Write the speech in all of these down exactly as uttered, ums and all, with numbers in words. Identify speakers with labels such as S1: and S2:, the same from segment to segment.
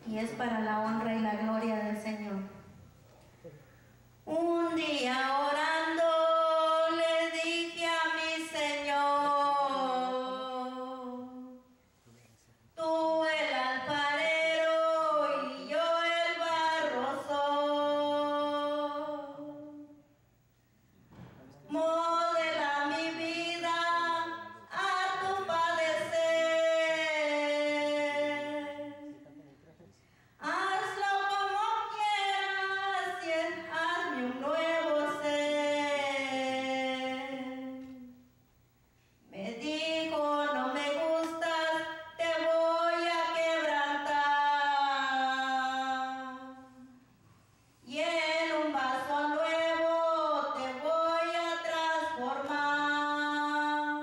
S1: y es para la honra y la gloria del Señor. Un día orando le dije a mi Señor, tú el alfarero y yo el barro soy. Modela mi vida a tu padecer. Hazlo como quieras y hazme un nuevo ser. Me dijo, no me gustas, te voy a quebrantar. Y en un vaso nuevo te voy a transformar.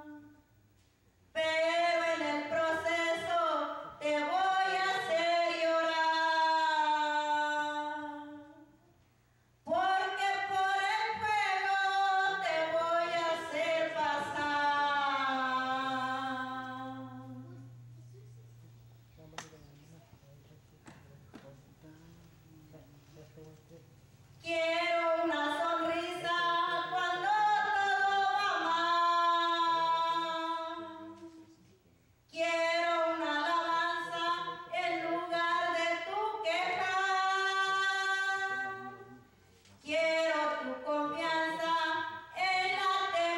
S1: Pero en el proceso te voy a hacer llorar. Porque por el fuego te voy a hacer pasar. Quiero una sonrisa cuando todo va mal. Quiero una alabanza en lugar de tu queja. Quiero tu confianza en la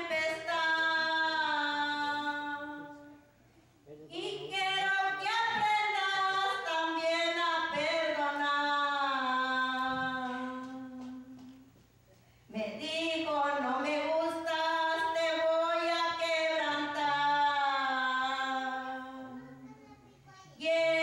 S1: tempestad. Y quiero que aprendas también a perdonar. Me dijo, no me gustas, te voy a quebrantar. Y